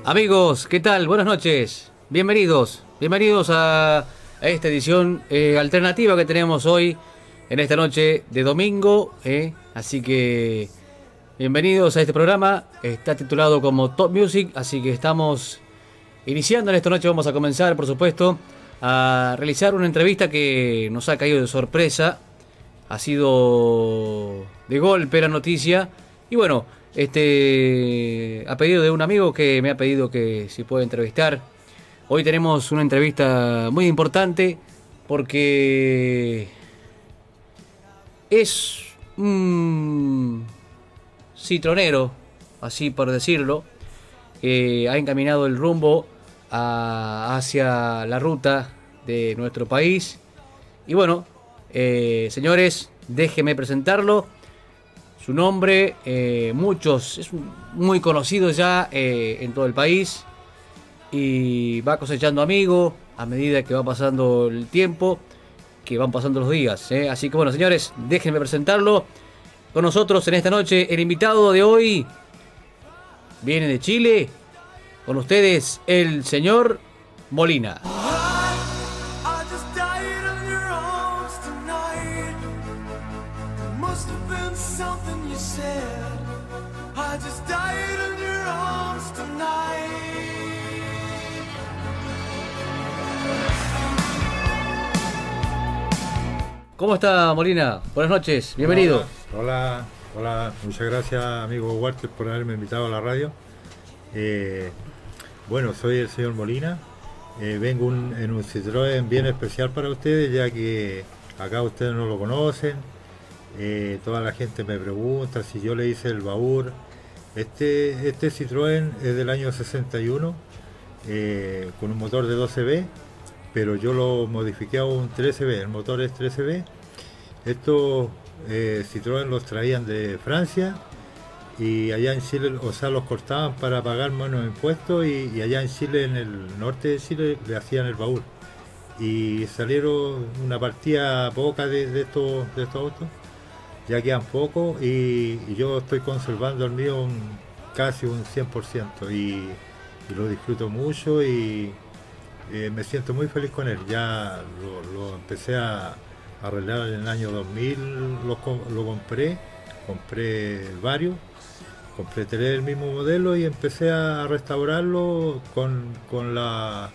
Amigos, ¿qué tal? Buenas noches. Bienvenidos a esta edición alternativa que tenemos hoy en esta noche de domingo. Así que bienvenidos a este programa. Está titulado como Top Music, así que estamos iniciando en esta noche. Vamos a comenzar, por supuesto, a realizar una entrevista que nos ha caído de sorpresa. Ha sido de golpe la noticia. Y bueno, a pedido de un amigo que me ha pedido que si puedo entrevistar. Hoy tenemos una entrevista muy importante porque es un citronero, así por decirlo, que ha encaminado el rumbo hacia la ruta de nuestro país. Y bueno, señores, déjenme presentarlo. Su nombre, es muy conocido ya en todo el país y va cosechando amigos a medida que va pasando el tiempo, que van pasando los días. Así que bueno, señores, déjenme presentarlo. Con nosotros en esta noche, el invitado de hoy viene de Chile. Con ustedes, el señor Molina. ¿Cómo está, Molina? Buenas noches, bienvenido. Hola, muchas gracias, amigo Walter, por haberme invitado a la radio. Bueno, soy el señor Molina. Vengo en un Citroën bien especial para ustedes, ya que acá ustedes no lo conocen. Toda la gente me pregunta si yo le hice el baúl. Este Citroën es del año 61, con un motor de 12V, pero yo lo modifiqué a un 13V, el motor es 13V. Estos Citroën los traían de Francia y allá en Chile, o sea, los cortaban para pagar menos impuestos y allá en Chile, en el norte de Chile, le hacían el baúl. Y salieron una partida poca de estos autos, ya quedan pocos y yo estoy conservando el mío casi un 100% y lo disfruto mucho y me siento muy feliz con él. Ya lo empecé a arreglar en el año 2000, lo compré varios, compré 3 del mismo modelo y empecé a restaurarlo con la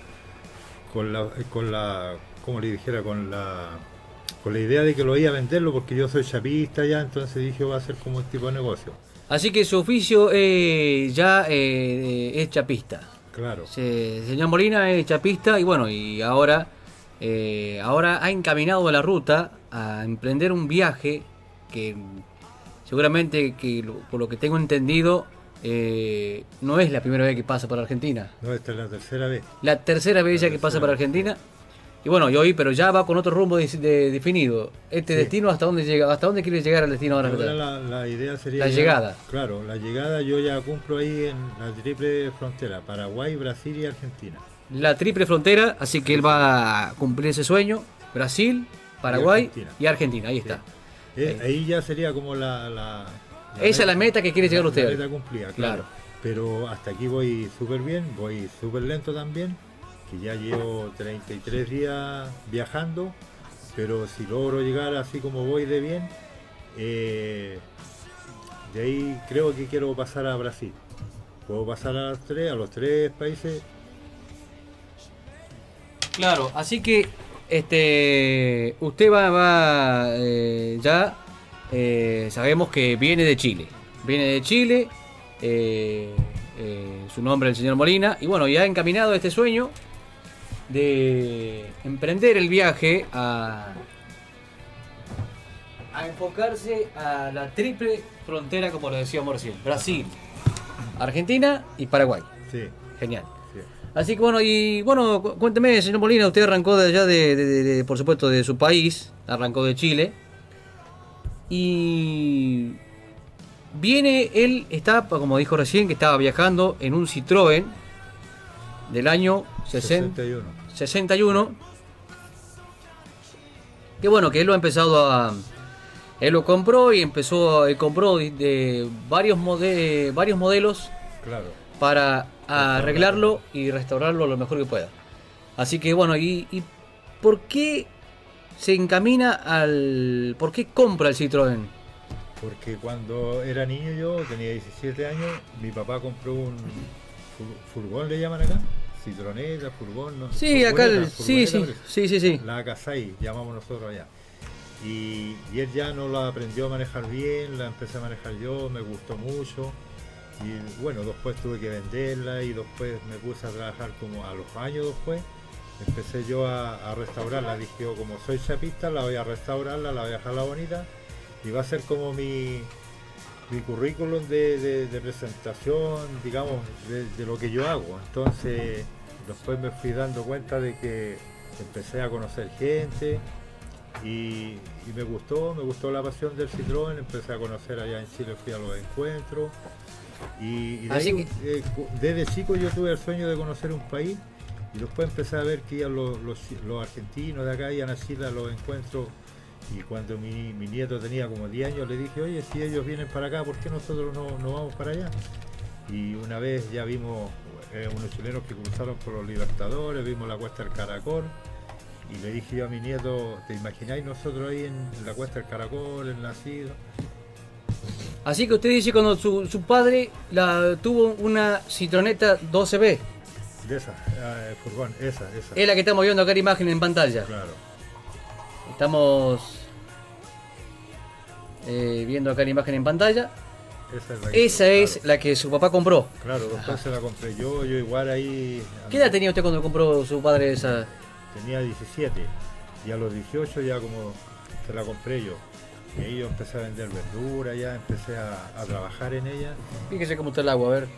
como le dijera, con la idea de que lo iba a venderlo, porque yo soy chapista ya, entonces dije va a ser como un tipo de negocio. Así que su oficio ya es chapista. Claro. Señor Molina es chapista y bueno, y ahora ha encaminado la ruta a emprender un viaje que seguramente, por lo que tengo entendido, no es la primera vez que pasa por Argentina. No, esta es la tercera vez. La tercera vez ya que pasa por Argentina. Y bueno, pero ya va con otro rumbo definido. Sí. Destino, ¿hasta dónde llega? ¿Hasta dónde quiere llegar el destino ahora? La idea sería... La llegada. Claro, la llegada yo ya cumplo ahí en la triple frontera, Paraguay, Brasil y Argentina. La triple frontera, así que él va a cumplir ese sueño. Brasil, Paraguay y Argentina, ahí está. Ahí ya sería como esa es la meta que quiere llegar usted. La meta cumplida, claro. Pero hasta aquí voy súper bien, voy súper lento también. Que ya llevo 33 días viajando, pero si logro llegar así como voy de bien, de ahí creo que quiero pasar a Brasil. Puedo pasar a los tres países. Claro, así que usted va ya sabemos que viene de Chile. Su nombre es el señor Molina y bueno, ya ha encaminado este sueño de emprender el viaje a enfocarse a la triple frontera, como lo decíamos recién: Brasil, Argentina y Paraguay. Sí. Genial. Sí. Así que bueno, cuénteme, señor Molina, usted arrancó de allá por supuesto, de su país, arrancó de Chile y él está, como dijo recién, que estaba viajando en un Citroën del año 61. Que bueno, que él lo ha empezado él lo compró y compró de varios modelos, claro, para arreglarlo y restaurarlo lo mejor que pueda. Así que bueno, ¿y por qué se encamina por qué compra el Citroën? Porque cuando era niño yo, tenía 17 años, mi papá compró un furgón, le llaman acá, citroneta, furgón, no, Sí, acá sí, sí. la Casai, llamamos nosotros allá. Y él ya no la aprendió a manejar bien, la empecé a manejar yo, me gustó mucho. Y bueno, después tuve que venderla y después me puse a trabajar como a los años después. Empecé yo a restaurarla, dije yo, como soy chapista, la voy a restaurarla, la voy a dejarla bonita y va a ser como mi currículum de presentación, digamos, de lo que yo hago. Entonces después me fui dando cuenta de que empecé a conocer gente y me gustó la pasión del Citroën, empecé a conocer allá en Chile, fui a los encuentros y de ahí, desde chico yo tuve el sueño de conocer un país y después empecé a ver que iban los argentinos de acá, iban a Chile a los encuentros. Y cuando mi nieto tenía como 10 años le dije, oye, si ellos vienen para acá, ¿por qué nosotros no vamos para allá? Y una vez ya vimos unos chilenos que cruzaron por los Libertadores, vimos la Cuesta del Caracol, y le dije yo a mi nieto, ¿te imagináis nosotros ahí en la Cuesta del Caracol, en Nacido? Así que usted dice cuando su padre tuvo una Citroneta 12B. De esa, furgón, esa. Es la que estamos viendo acá en imagen en pantalla. Claro. Estamos viendo acá la imagen en pantalla. Esa es la que su papá compró. Claro, después se la compré yo igual ahí. ¿Qué edad tenía usted cuando compró su padre esa? Tenía 17 y a los 18 ya como se la compré yo. Y ahí yo empecé a vender verdura, ya empecé a trabajar en ella. Fíjese cómo está el agua, a ver.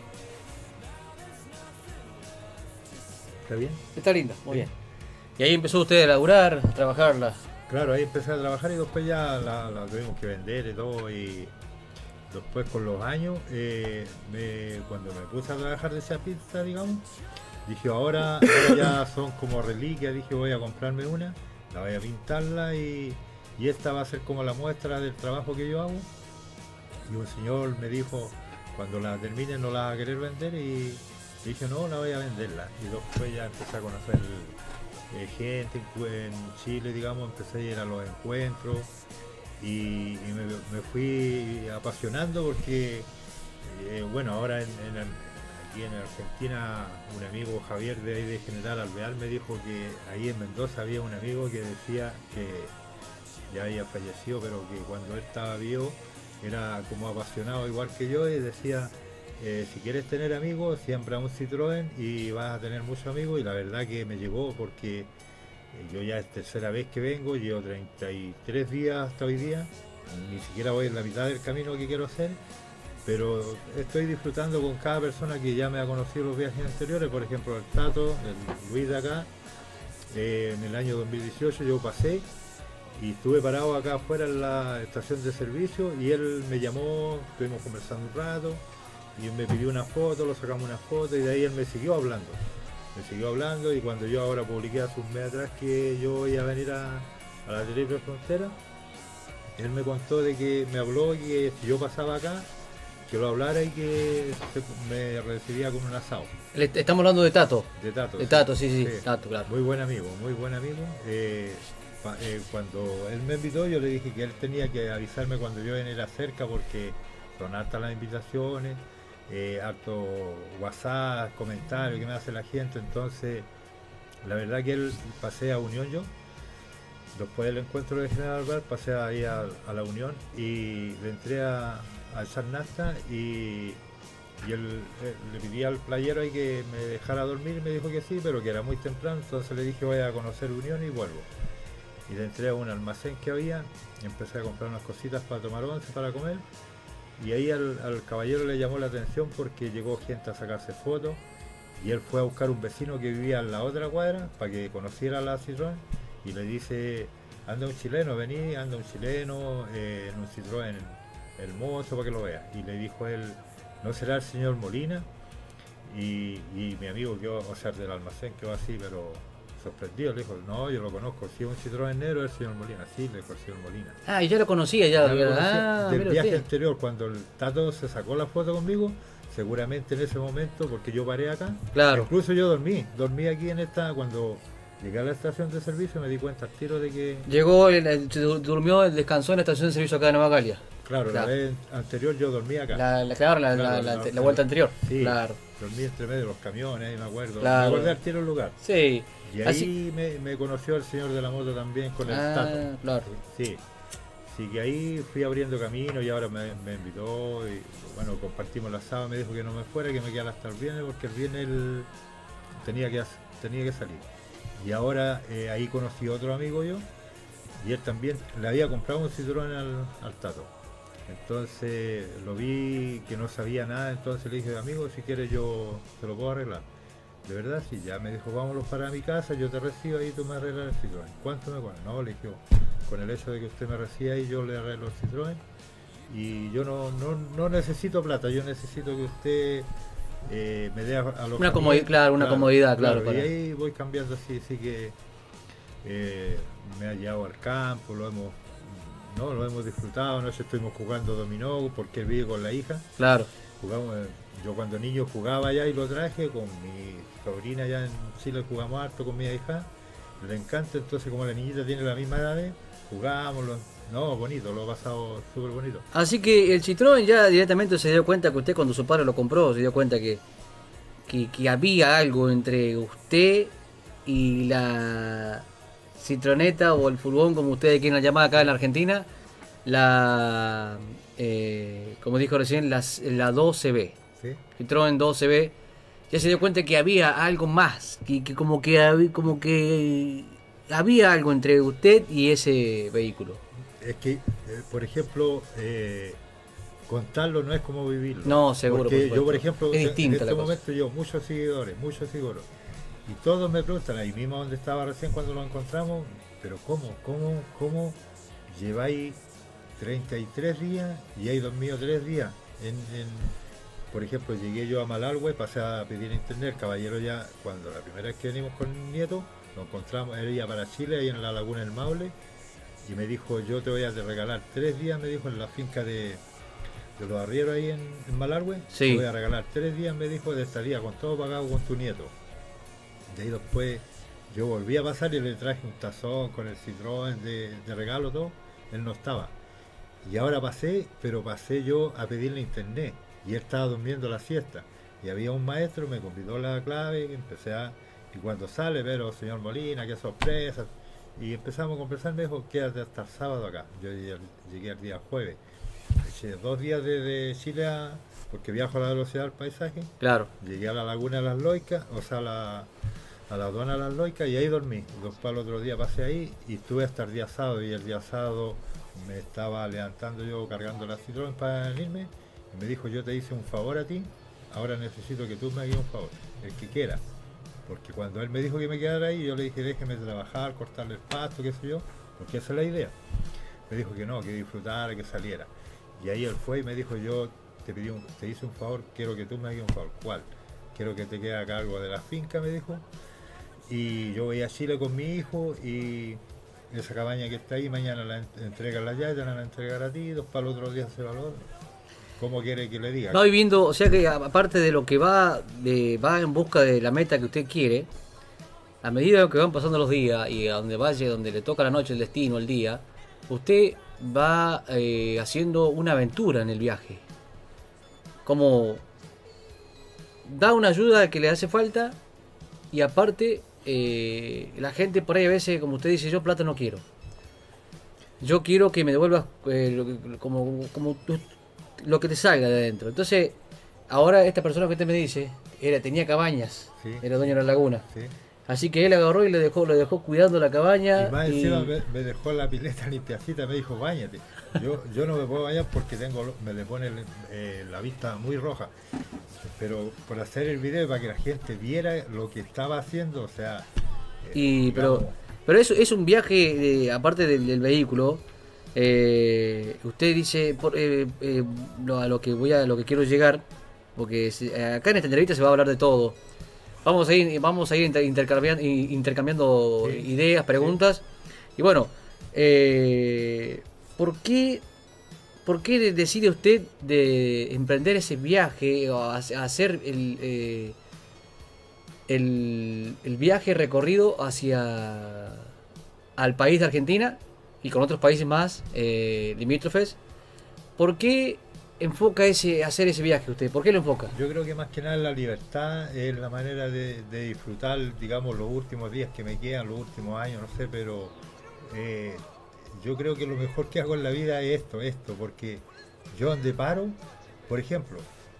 ¿Está bien? Está linda, muy bien. Y ahí empezó usted a laburar, a trabajarla. Claro, ahí empecé a trabajar y después ya la tuvimos que vender y todo. Y después con los años, cuando me puse a trabajar de esa pizza, digamos, dije ahora ya son como reliquias, dije voy a comprarme una, la voy a pintarla y esta va a ser como la muestra del trabajo que yo hago. Y un señor me dijo, cuando la termine no la va a querer vender y dije no, la voy a venderla. Y después ya empecé a conocer gente en Chile, digamos, empecé a ir a los encuentros y me fui apasionando porque, bueno, ahora aquí en Argentina un amigo Javier de ahí de General Alvear me dijo que ahí en Mendoza había un amigo que decía que ya había fallecido, pero que cuando él estaba vivo era como apasionado igual que yo y decía, si quieres tener amigos, siembra un Citroën y vas a tener muchos amigos. Y la verdad que me llegó porque yo ya es tercera vez que vengo, llevo 33 días hasta hoy día, ni siquiera voy en la mitad del camino que quiero hacer, pero estoy disfrutando con cada persona que ya me ha conocido los viajes anteriores. Por ejemplo el Tato, el Luis de acá, en el año 2018 yo pasé y estuve parado acá afuera en la estación de servicio y él me llamó, estuvimos conversando un rato y me pidió una foto, lo sacamos una foto y de ahí él me siguió hablando y cuando yo ahora publiqué hace un mes atrás que yo voy a venir a la Triple Frontera, él me contó de que me habló y que si yo pasaba acá, que lo hablara y que me recibía con un asado. Estamos hablando de Tato. De Tato. De Tato, sí. Tato, claro. Muy buen amigo. Cuando él me invitó yo le dije que él tenía que avisarme cuando yo viniera cerca porque son hartas las invitaciones, harto WhatsApp, comentarios que me hace la gente, entonces la verdad que él pasé a Unión yo, después del encuentro de General Alvear pasé ahí a la Unión y le entré a echar nafta y él le pedí al playero ahí que me dejara dormir y me dijo que sí, pero que era muy temprano, entonces le dije voy a conocer Unión y vuelvo. Y le entré a un almacén que había y empecé a comprar unas cositas para tomar once, para comer. Y ahí al caballero le llamó la atención porque llegó gente a sacarse fotos y él fue a buscar un vecino que vivía en la otra cuadra para que conociera la Citroën y le dice, anda un chileno, vení, anda un chileno en un Citroën hermoso para que lo vea. Y le dijo él, ¿no será el señor Molina? Y mi amigo quedó, o sea, del almacén quedó así, pero sorprendido, le dijo, no, yo lo conozco, si es un Citroën negro es el señor Molina, sí, le dijo el señor Molina. Y yo lo conocía ya. Del viaje anterior, cuando el Tato se sacó la foto conmigo, seguramente en ese momento, porque yo paré acá. Claro. Incluso yo dormí aquí en esta, cuando llegué a la estación de servicio me di cuenta al tiro de que, Llegó, durmió, descansó en la estación de servicio acá de Nueva Galia. claro, Claro. la vez anterior yo dormí acá. Claro, Claro, la vuelta anterior. Sí, Claro. dormí entre medio de los camiones, ahí me acuerdo. Claro. Me acordé al tiro el lugar. Sí. Y ahí me conoció el señor de la moto también con el Tato. Claro. Sí. Así que ahí fui abriendo camino y ahora me invitó y bueno, compartimos la sábado, me dijo que no me fuera, que me quedara hasta el viernes porque el viernes él tenía que salir. Y ahora ahí conocí a otro amigo yo y él también le había comprado un Citroën al Tato. Entonces lo vi que no sabía nada, entonces le dije, amigo, si quieres yo te lo puedo arreglar. De verdad, sí, ya me dijo, vámonos para mi casa, yo te recibo ahí, tú me arreglas el Citroën. ¿Cuánto me cobras? No, le dije, con el hecho de que usted me reciba ahí, yo le arreglo el Citroën. Y yo no necesito plata, yo necesito que usted me dé alojamiento. Una comodidad, claro, una comodidad, claro. Y ahí voy cambiando así que me ha llevado al campo, lo hemos disfrutado, anoche estuvimos jugando dominó porque él vive con la hija. Claro. Jugamos, yo cuando niño jugaba allá y lo traje, con mi sobrina allá en Chile jugamos harto con mi hija, le encanta, entonces como la niñita tiene la misma edad, jugamos, bonito, lo he pasado súper bonito. Así que el Citroën ya directamente se dio cuenta que usted cuando su padre lo compró, se dio cuenta que había algo entre usted y la citroneta o el furgón, como ustedes quieren llamar acá en la Argentina, como dijo recién, la 12B. ¿Sí? Citroën 12B, ya se dio cuenta que había algo más, que como que había algo entre usted y ese vehículo. Es que, por ejemplo, contarlo no es como vivirlo. No, seguro. Porque yo, por ejemplo, es distinta en la este cosa. momento yo, muchos seguidores, y todos me preguntan, ahí mismo donde estaba recién cuando lo encontramos, pero ¿cómo lleváis 33 días y hay dormido 3 días? Por ejemplo, llegué yo a Malargüe, pasé a pedir internet, el caballero ya, cuando la primera vez que venimos con el nieto, lo encontramos, él iba para Chile, ahí en la laguna del Maule, y me dijo, yo te voy a regalar 3 días, me dijo, en la finca de los arrieros ahí en Malargüe, Sí. te voy a regalar 3 días, me dijo, de estadía con todo pagado con tu nieto. Y ahí después yo volví a pasar y le traje un tazón con el Citroën de regalo, todo, él no estaba. Y ahora pasé yo a pedirle internet, y él estaba durmiendo la siesta. Y había un maestro, me convidó la clave, y cuando sale, pero señor Molina, qué sorpresa. Y empezamos a conversar, me dijo, quédate hasta el sábado acá. Yo llegué el día jueves. Eché 2 días desde Chile, porque viajo a la velocidad del paisaje. Claro. Llegué a la laguna de las Loicas, o sea, a la aduana de las Loicas, y ahí dormí. Después al otro día pasé ahí y estuve hasta el día sábado. Y el día sábado me estaba levantando yo cargando la Citroën para irme. Y me dijo, yo te hice un favor a ti, ahora necesito que tú me hagas un favor, el que quiera. Porque cuando él me dijo que me quedara ahí, yo le dije, déjeme trabajar, cortarle el pasto, qué sé yo, porque esa es la idea. Me dijo que no, que disfrutara, que saliera. Y ahí él fue y me dijo, yo te hice un favor, quiero que tú me hagas un favor. ¿Cuál? Quiero que te quede a cargo de la finca, me dijo. Y yo voy a Chile con mi hijo y esa cabaña que está ahí, mañana la entregan la llave, te la van a entregar a ti, 2 para el otro día se va al otro. ¿Cómo quiere que le diga? Va viviendo, o sea que aparte de lo que va en busca de la meta que usted quiere, a medida que van pasando los días y a donde vaya, donde le toca la noche, el destino, el día, usted va haciendo una aventura en el viaje. Como da una ayuda que le hace falta y aparte la gente por ahí a veces, como usted dice, yo plata no quiero. Yo quiero que me devuelvas como lo que te salga de adentro. Entonces, ahora esta persona que usted me dice, tenía cabañas, Sí. era dueño de la laguna. Sí. Así que él agarró y lo dejó cuidando la cabaña. Y más encima me dejó la pileta limpiacita, me dijo, báñate. Yo no me puedo bañar porque me le pone la vista muy roja. Pero por hacer el video para que la gente viera lo que estaba haciendo, o sea... pero eso es un viaje, aparte del vehículo. Usted dice a lo que quiero llegar, porque acá en esta entrevista se va a hablar de todo. Vamos a ir intercambiando Sí. ideas, preguntas. Y bueno, ¿por qué ¿Por qué decide usted de emprender ese viaje o a hacer el viaje recorrido hacia al país de Argentina y con otros países más limítrofes? ¿Por qué enfoca hacer ese viaje usted? ¿Por qué lo enfoca? Yo creo que más que nada la libertad es la manera de disfrutar, digamos, los últimos días que me quedan, los últimos años, no sé, pero yo creo que lo mejor que hago en la vida es esto, porque yo donde paro, por ejemplo,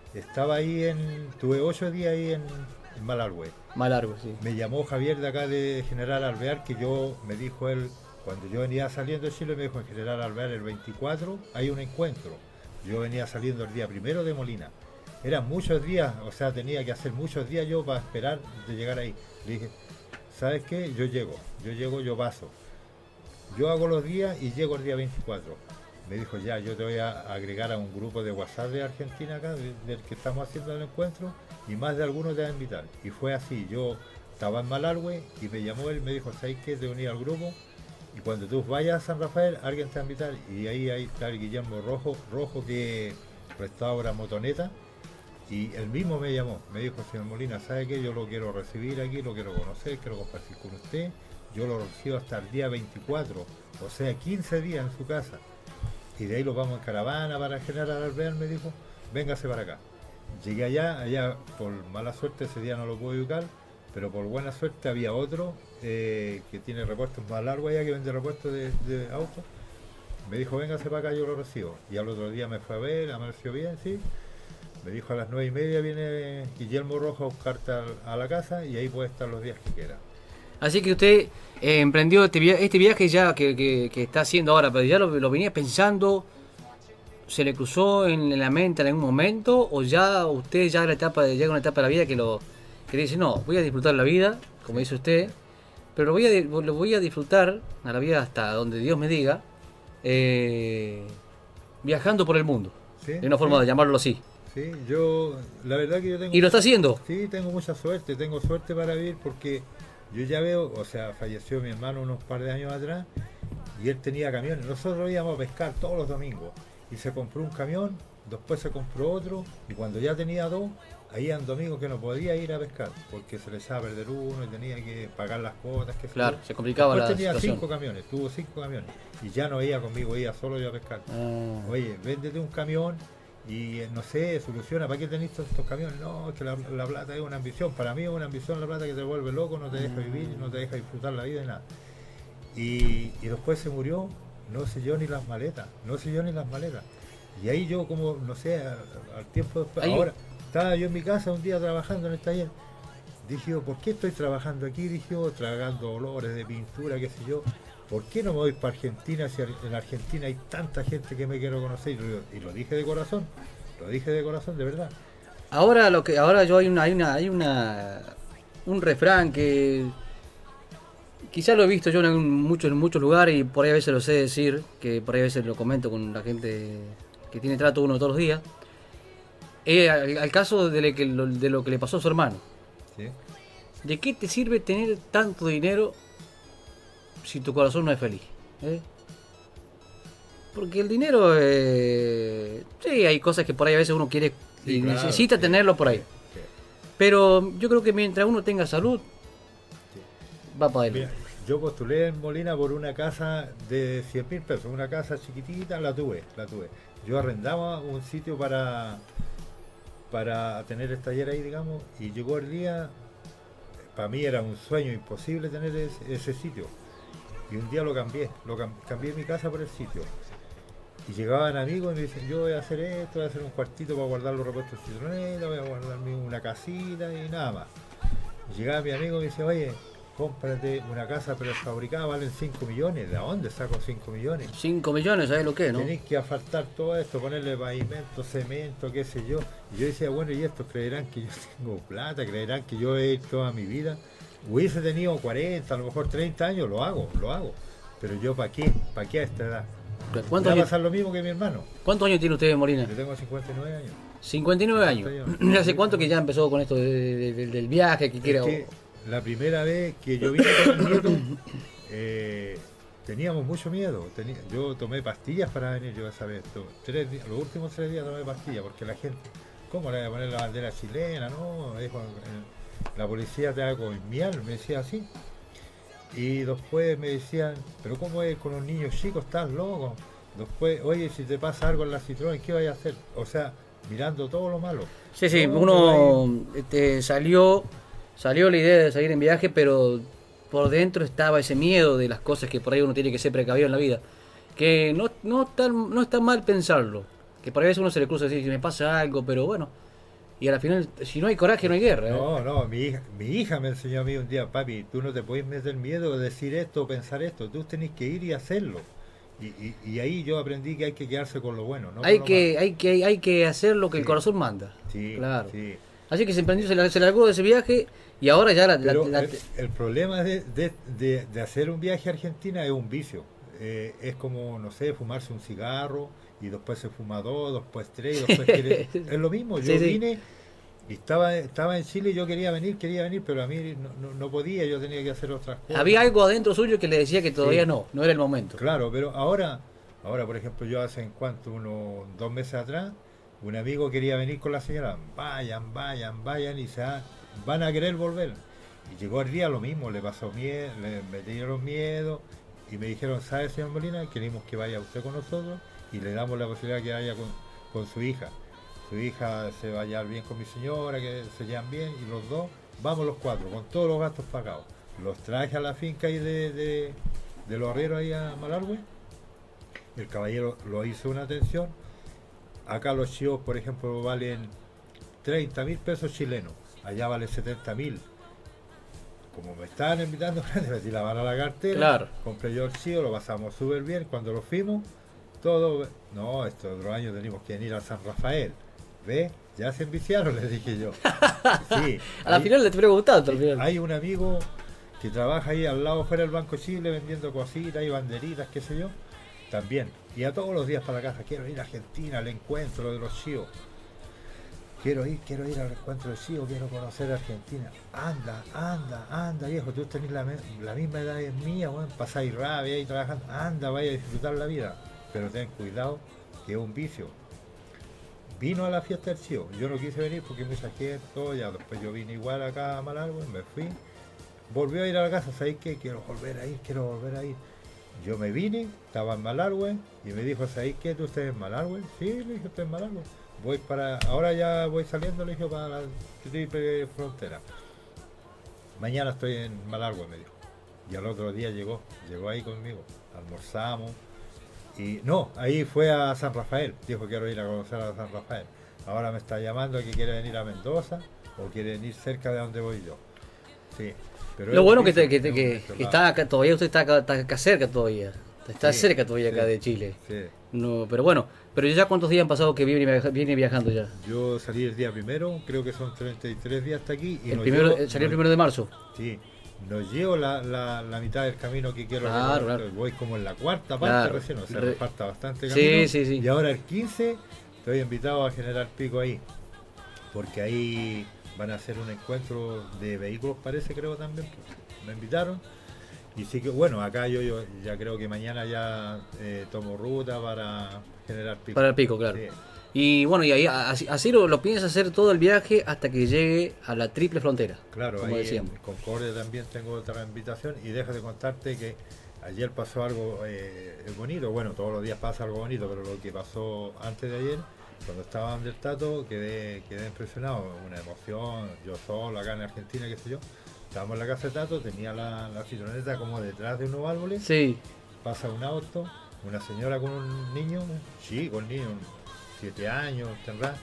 tuve 8 días ahí en Malargüe. Malargüe, sí. Me llamó Javier de acá de General Alvear, me dijo él, cuando yo venía saliendo de Chile, me dijo en General Alvear el 24 hay un encuentro. Yo venía saliendo el día 1 de Molina. Eran muchos días, o sea, tenía que hacer muchos días yo para esperar de llegar ahí. Le dije, ¿sabes qué? Yo llego, yo paso. Yo hago los días y llego el día 24. Me dijo, ya, yo te voy a agregar a un grupo de WhatsApp de Argentina acá, del que estamos haciendo el encuentro, y más de algunos te van a invitar. Y fue así, yo estaba en Malargüe y me llamó él, me dijo, ¿sabes qué? Te uní al grupo y cuando tú vayas a San Rafael, alguien te va a invitar. Y ahí está el Guillermo Rojo que restaura motoneta. Y él mismo me llamó, me dijo, señor Molina, ¿sabe qué? Yo lo quiero recibir aquí, lo quiero conocer, quiero compartir con usted. Yo lo recibo hasta el día 24, o sea, 15 días en su casa. Y de ahí lo vamos en caravana para General Alvear, me dijo, véngase para acá. Llegué allá por mala suerte ese día no lo pude ubicar, pero por buena suerte había otro que tiene repuestos más largos allá, que vende repuestos de autos. Me dijo, véngase para acá, yo lo recibo. Y al otro día me fue a ver, amaneció bien, sí. Me dijo, a las 9:30 viene Guillermo Rojo a buscarte a la casa y ahí puede estar los días que quiera. Así que usted emprendió este viaje ya que está haciendo ahora, pero ya lo venía pensando, ¿se le cruzó en la mente en algún momento? ¿O ya usted llega a una etapa de la vida que dice, no, voy a disfrutar la vida, como dice usted, pero lo voy a disfrutar a la vida hasta donde Dios me diga, viajando por el mundo? ¿Sí? De una forma de llamarlo así. Sí, la verdad que yo tengo... ¿Y lo está haciendo? Sí, tengo mucha suerte, tengo suerte para vivir porque yo ya veo, o sea, falleció mi hermano unos par de años atrás y él tenía camiones. Nosotros íbamos a pescar todos los domingos y se compró un camión, después se compró otro y cuando ya tenía dos, ahí eran domingos que no podía ir a pescar porque se le echaba a perder uno y tenía que pagar las cuotas. Claro, se complicaba la tenía situación. 5 camiones, tuvo 5 camiones y ya no iba conmigo, iba solo yo a pescar. Oye, véndete un camión y no sé, soluciona, ¿para qué tenéis todos estos camiones? No, es que la plata es una ambición, para mí es una ambición la plata que te vuelve loco, no te deja vivir, no te deja disfrutar la vida y nada. Y después se murió, no selló ni las maletas. Y ahí yo como, no sé, al tiempo después, ahora, estaba yo en mi casa un día trabajando en el taller, dije yo, ¿por qué estoy trabajando aquí? Dije yo, tragando olores de pintura, qué sé yo. ¿Por qué no me voy para Argentina si en Argentina hay tanta gente que me quiero conocer? Y lo dije de corazón, de verdad. Ahora hay un refrán que quizás lo he visto yo en muchos lugares y por ahí a veces lo sé decir, que por ahí a veces lo comento con la gente que tiene trato uno todos los días. Al caso de lo que le pasó a su hermano. ¿Sí? ¿De qué te sirve tener tanto dinero si tu corazón no es feliz? Porque el dinero, sí, hay cosas que por ahí a veces uno quiere y claro, necesita tenerlo por ahí. Sí. Pero yo creo que mientras uno tenga salud, va para adelante. Mira, yo postulé en Molina por una casa de 100.000 pesos, una casa chiquitita, la tuve. Yo arrendaba un sitio para tener el taller ahí, digamos, y llegó el día, para mí era un sueño imposible tener ese sitio. Y un día cambié mi casa por el sitio. Y llegaban amigos y me dicen, yo voy a hacer esto, voy a hacer un cuartito para guardar los repuestos de citronela, voy a guardarme una casita y nada más. Y llegaba mi amigo y me dice, oye, cómprate una casa prefabricada, valen 5 millones. ¿De dónde saco 5 millones? 5 millones, ¿sabes lo que es, no? Tenés que asfaltar todo esto, ponerle pavimento, cemento, qué sé yo. Y yo decía, bueno, ¿y estos creerán que yo tengo plata? ¿Creerán que yo he hecho toda mi vida? Hubiese tenido 40, a lo mejor 30 años, lo hago. Pero yo, ¿para qué? ¿Para qué a esta edad? Va a pasar lo mismo que mi hermano. ¿Cuántos años tiene usted, Molina? Yo tengo 59 años. 59 años. ¿Hace cuánto que ya empezó con esto del viaje que quiere? La primera vez que yo vine con el nieto, teníamos mucho miedo. Yo tomé pastillas para venir yo esa vez. Los últimos 3 días tomé pastillas porque la gente, ¿cómo le voy a poner la bandera chilena? No, me dijo, la policía te va a coimiar, me decía así. Y después me decían, pero ¿cómo es con los niños chicos? ¿Estás loco? Después, oye, si te pasa algo en la Citroën, ¿qué vais a hacer? O sea, mirando todo lo malo. Sí, sí, No, uno salió la idea de salir en viaje, pero por dentro estaba ese miedo de las cosas que por ahí uno tiene que ser precavido en la vida. Que no está mal pensarlo. Que por ahí a veces uno se le cruza decir que me pasa algo, pero bueno. Y al final, si no hay coraje, no hay guerra. no, no, mi hija me enseñó a mí un día, papi, tú no te puedes meter miedo de decir esto o pensar esto, tú tenés que ir y hacerlo. Y ahí yo aprendí que hay que quedarse con lo bueno, no con lo malo. Hay que hacer lo que el Sí, corazón manda. sí, Claro. sí. Así que se emprendió, se largó de ese viaje y ahora ya Pero el problema de hacer un viaje a Argentina es un vicio. Es como, no sé, fumarse un cigarro y después se fuma dos, después tres, y después quiere... Es lo mismo, yo Sí, sí. vine y estaba en Chile y yo quería venir, pero a mí no podía, yo tenía que hacer otras cosas. Había algo adentro suyo que le decía que todavía Sí, no era el momento. claro, pero ahora por ejemplo, yo hace en cuanto unos 2 meses atrás, un amigo quería venir con la señora, vayan y van a querer volver. Y llegó el día lo mismo, le pasó miedo, le metieron miedo y me dijeron, ¿sabe, señor Molina? Queremos que vaya usted con nosotros y le damos la posibilidad que vaya con su hija. Su hija se va a llevar bien con mi señora, que se llevan bien y los dos, vamos los cuatro, con todos los gastos pagados. Los traje a la finca ahí de los arrieros ahí a Malargüe. El caballero lo hizo una atención. Acá los chivos, por ejemplo, valen 30.000 pesos chilenos. Allá vale 70.000. Como me estaban invitando, me metí la mano a la cartera. Claro. Compré yo el chivo, lo pasamos súper bien. Cuando lo fuimos, todo... No, estos otros años tenemos que venir a San Rafael. ¿Ve? Ya se enviciaron, les dije yo. Sí, A la final le estoy preguntando al final. hay un amigo que trabaja ahí al lado fuera del Banco Chile vendiendo cositas y banderitas, qué sé yo. También. Y a todos los días para la casa, quiero ir a Argentina, al encuentro de los chivos. Quiero ir al encuentro de chivos, quiero conocer Argentina. Anda, viejo, tú tenés la misma edad es mía, bueno, pasáis rabia ahí trabajando. Anda, vaya a disfrutar la vida. Pero ten cuidado, que es un vicio. Vino a la fiesta del chivo, yo no quise venir porque me saqué todo, ya después yo vine igual acá a Malargüe, me fui. Volvió a ir a la casa, ¿sabéis qué? Quiero volver a ir. Yo me vine, estaba en Malargüe y me dijo, ¿sabéis qué? ¿Tú estás en Malargüe? Sí, le dije, estoy en Malargüe. Ahora ya voy saliendo, le dije, para la triple frontera. Mañana estoy en Malargüe, me dijo. Y al otro día llegó ahí conmigo, almorzamos. Y no, ahí fue a San Rafael, dijo quiero ir a conocer a San Rafael. Ahora me está llamando que quiere venir a Mendoza o quiere venir cerca de donde voy yo. Sí. Pero Lo bueno que, es que está acá todavía, usted está acá cerca todavía. Está sí, cerca todavía acá sí, de Chile. sí. No, pero bueno, pero ya cuántos días han pasado que viene viajando ya. Yo salí el día primero, creo que son 33 días hasta aquí. Y El primero, salió el 1 de marzo. Sí, no llevo la mitad del camino que quiero Claro, recorrer. claro. Voy como en la cuarta parte Claro. recién, o sea, me falta bastante Sí, camino. sí. Y ahora el 15 estoy invitado a General Pico ahí, porque ahí van a hacer un encuentro de vehículos, parece, creo también. Me invitaron. Y sí que, bueno, acá yo ya creo que mañana ya tomo ruta para General Pico. Para el pico, claro. Sí. Y bueno, y ahí así lo piensa hacer todo el viaje hasta que llegue a la triple frontera. Claro, como ahí decíamos. en Concordia también tengo otra invitación y déjame contarte que ayer pasó algo bonito, bueno, todos los días pasa algo bonito, pero lo que pasó antes de ayer, cuando estaba donde el Tato, quedé impresionado, una emoción, yo solo acá en Argentina, qué sé yo, estábamos en la casa de Tato, tenía la citroneta como detrás de unos árboles, Sí, pasa un auto, una señora con un niño, chico, el niño, 7 años, tendrá,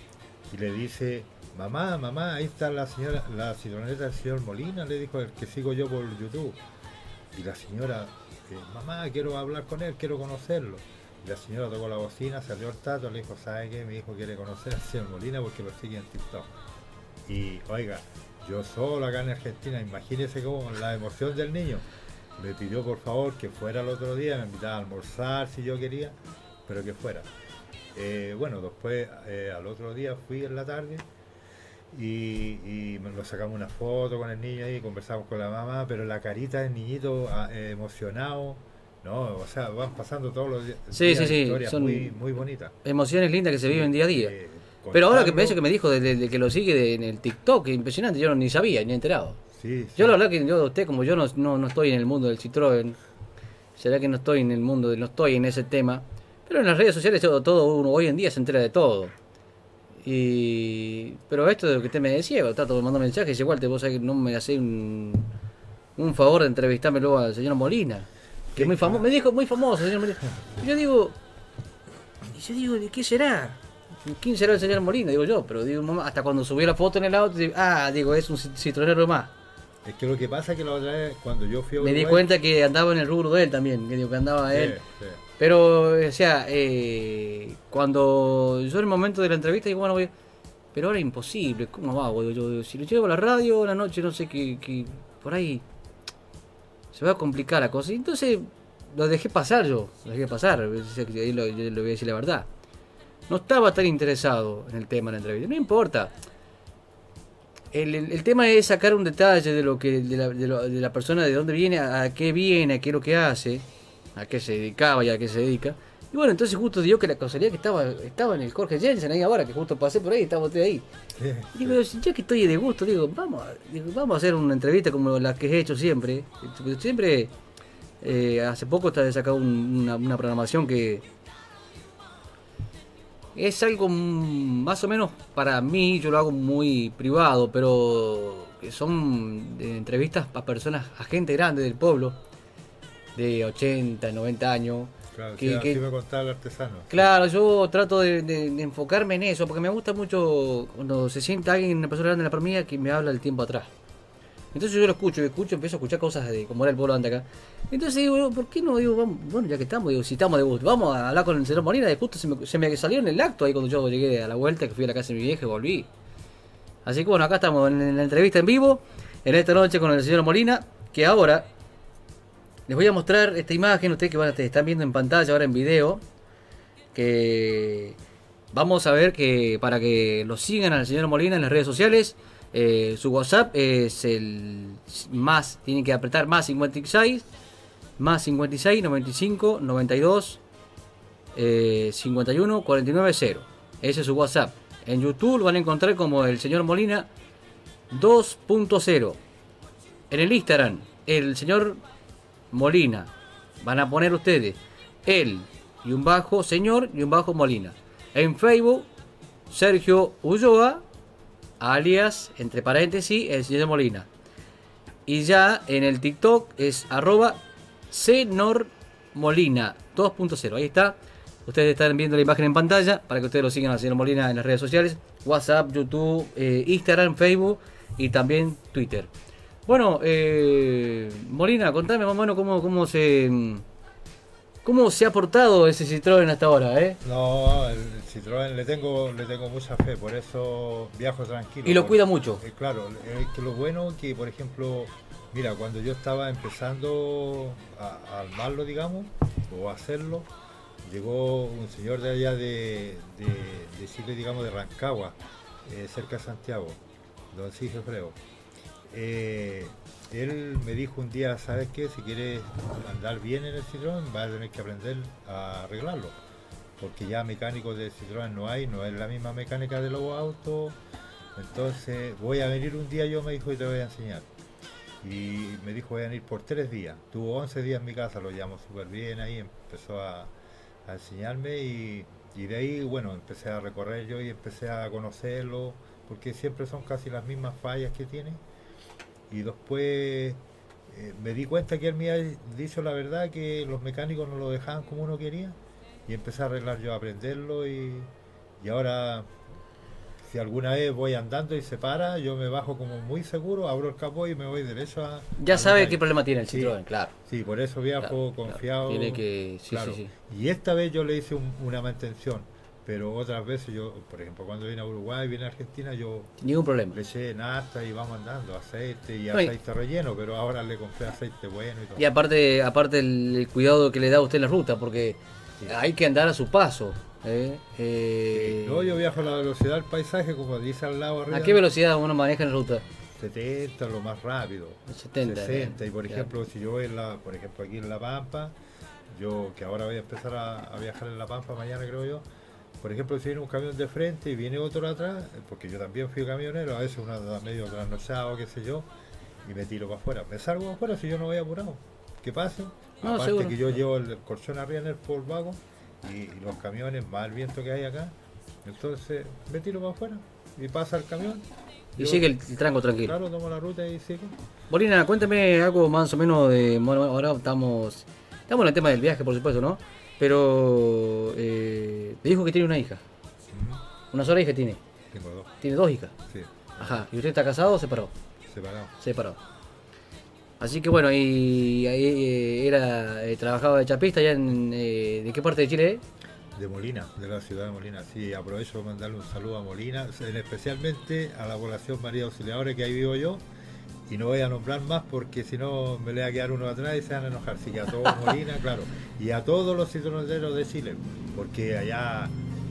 y le dice, mamá, ahí está la citroneta del señor Molina, le dijo el que sigo yo por YouTube. Y la señora, mamá, quiero hablar con él, quiero conocerlo. Y la señora tocó la bocina, salió el Tato, le dijo, ¿sabe qué? Mi hijo quiere conocer al señor Molina porque lo sigue en TikTok. Y oiga, yo solo acá en Argentina, imagínese cómo la emoción del niño. Me pidió por favor que fuera el otro día, me invitaba a almorzar si yo quería, pero que fuera. Bueno, después al otro día fui en la tarde y nos sacamos una foto con el niño ahí, conversamos con la mamá, pero la carita del niñito emocionado, No, o sea, van pasando todos los Sí, días sí, sí, historias son muy, muy bonitas. emociones lindas que se viven día a día. Eh, Pero ahora que me contarlo, dice que me dijo de que lo sigue en el TikTok, impresionante, yo ni sabía, ni enterado. sí, Yo sí. la verdad que yo, usted, como yo no estoy en el mundo del Citroën, será que no estoy en el mundo, no estoy en ese tema, pero en las redes sociales todo uno hoy en día se entera de todo. Pero esto de lo que usted me decía, cuando trato de mandar mensajes, dice, Walter, vos sabés que no me hacés un favor de entrevistarme luego al señor Molina, que es Sí, muy famoso, me dijo muy famoso, señor Molina. Y yo digo, ¿de qué será? ¿Quién será el señor Molina? Digo yo, pero digo, mamá, hasta cuando subió la foto en el auto, digo, es un citronero más. es que lo que pasa es que la otra vez, cuando yo fui a Me di Uruguay, cuenta que andaba en el rubro de él también, que digo que andaba sí, él. sí. Pero, o sea, cuando yo en el momento de la entrevista digo, bueno, pero ahora es imposible, ¿cómo va? Yo, si lo llevo a la radio, a la noche, no sé qué, por ahí se va a complicar la cosa. Y entonces lo dejé pasar yo, lo dejé pasar, ahí yo le voy a decir la verdad. No estaba tan interesado en el tema de la entrevista, no importa. El tema es sacar un detalle de lo que de la persona, de dónde viene, a qué viene, a qué es lo que hace, a qué se dedicaba y a qué se dedica. Y bueno, entonces justo dio que la casualidad que estaba en el Jorge Jensen ahí ahora, que justo pasé por ahí, estaba usted ahí. Sí, Y digo, ya que estoy de gusto, digo, vamos a hacer una entrevista como la que he hecho siempre. Siempre, hace poco he sacado una programación que es algo más o menos para mí, yo lo hago muy privado, pero que son entrevistas a personas, a gente grande del pueblo, de 80, 90 años. claro, Que, sí, así que- me contaba el artesano. claro, yo trato de enfocarme en eso, porque me gusta mucho cuando se sienta alguien, una persona grande en la par que me habla el tiempo atrás. Entonces yo lo escucho, empiezo a escuchar cosas de como era el pueblo de acá. Entonces digo, ¿por qué no? Digo, vamos, bueno, ya que estamos, digo, si estamos de gusto, vamos a hablar con el señor Molina. Y justo se me salió en el acto ahí cuando yo llegué a la vuelta, que fui a la casa de mi vieja y volví. Así que bueno, acá estamos en la entrevista en vivo, en esta noche con el señor Molina, que ahora les voy a mostrar esta imagen, ustedes que están viendo en pantalla ahora en video, que vamos a ver que para que lo sigan al señor Molina en las redes sociales, su WhatsApp es el más, tienen que apretar más 56 95 92 51 49 0. Ese es su WhatsApp. En YouTube lo van a encontrar como el señor Molina 2.0. En el Instagram, el señor Molina. Van a poner ustedes el y un bajo señor y un bajo Molina. En Facebook, Sergio Ulloa, alias, entre paréntesis, el señor Molina. Y ya en el TikTok es @cnormolina 2.0. Ahí está. Ustedes están viendo la imagen en pantalla para que ustedes lo sigan al señor Molina en las redes sociales. WhatsApp, YouTube, Instagram, Facebook y también Twitter. Bueno, Molina, contame más o menos cómo se ha portado ese Citroën hasta ahora, ¿eh? No, el Citroën le tengo mucha fe, por eso viajo tranquilo. Y lo cuida mucho. Claro, que lo bueno que, por ejemplo, mira, cuando yo estaba empezando a armarlo, digamos, o a hacerlo, llegó un señor de allá de Chile, digamos, de Rancagua, cerca de Santiago, don Sergio Freo. Él me dijo un día, ¿sabes qué? Si quieres andar bien en el Citroën, vas a tener que aprender a arreglarlo. Porque ya mecánicos de Citroën no es la misma mecánica de los autos. Entonces voy a venir un día, yo me dijo, y te voy a enseñar. Y me dijo, voy a venir por 3 días. Tuvo 11 días en mi casa, lo llamó súper bien ahí, empezó a enseñarme y de ahí, bueno, empecé a recorrer yo y empecé a conocerlo, porque siempre son casi las mismas fallas que tiene. Y después me di cuenta que él me había dicho la verdad, que los mecánicos no lo dejaban como uno quería, y empecé a arreglar yo, a aprenderlo, y ahora si alguna vez voy andando y se para, yo me bajo como muy seguro, abro el capó y me voy derecho Ya al sabe mecánico. qué problema tiene el Sí, Citroën, claro. sí, por eso viajo Claro, confiado. Tiene que, sí, claro. sí. Y esta vez yo le hice una mantención, pero otras veces yo, por ejemplo, cuando vine a Uruguay, vine a Argentina, yo Ningún problema. le eché nafta y vamos andando, aceite y No, y- aceite relleno, pero ahora le compré aceite bueno y todo. Y aparte el cuidado que le da a usted en la ruta, porque Sí. hay que andar a su paso. No, yo viajo a la velocidad del paisaje, como dice al lado arriba. ¿A qué velocidad uno maneja en la ruta? 70, lo más rápido. 70. 60. Y por Ya. ejemplo, si yo voy por ejemplo, aquí en La Pampa, yo que ahora voy a empezar a viajar en La Pampa mañana, creo yo. Por ejemplo, si viene un camión de frente y viene otro de atrás, porque yo también fui camionero, a veces uno anda medio trasnochado, qué sé yo, y me tiro para afuera. Me salgo para afuera si yo no voy apurado. ¿Qué pasa? No, Aparte seguro. que yo llevo el colchón arriba en el vago y los camiones, más el viento que hay acá, entonces me tiro para afuera y pasa el camión. Y Yo, sigue el tranco tranquilo. claro, tomo la ruta y sigo. Molina, cuéntame algo más o menos de... Bueno, ahora estamos en el tema del viaje, por supuesto, ¿no? Pero me dijo que tiene una hija. ¿Una sola hija tiene? Tengo dos, Tiene dos hijas. sí, Ajá. ¿Y usted está casado o separado? separados. Separado. Así que bueno, y ahí trabajaba de chapista allá ¿de qué parte de Chile es? De Molina, de la ciudad de Molina. Sí, aprovecho para mandarle un saludo a Molina, especialmente a la población María Auxiliadora, que ahí vivo yo, y no voy a nombrar más porque si no me le va a quedar uno atrás y se van a enojar. Así que a todos Molina, claro, y a todos los citroneros de Chile, porque allá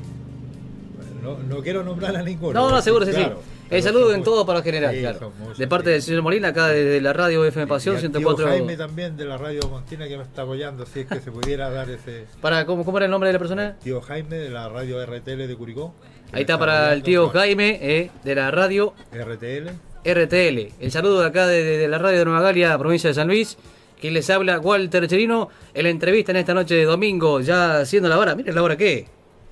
no quiero nombrar a ninguno. No, porque, seguro, sí, claro, sí. El pero saludo son en muchos. todo para general, Sí, claro. son muchos, De parte sí. del señor Molina, acá desde la radio FM Pasión Y al tío 104. Jaime también de la radio Montina que me está apoyando, si es que se pudiera dar ese... ¿Cómo era el nombre de la persona? Tío Jaime de la radio RTL de Curicó. que Ahí me está para el apoyando, tío claro. Jaime, de la radio RTL. RTL. El saludo de acá de la radio de Nueva Galia, provincia de San Luis. Quien les habla, Walter Cherino. En la entrevista en esta noche de domingo, ya siendo la hora. Miren la hora que es.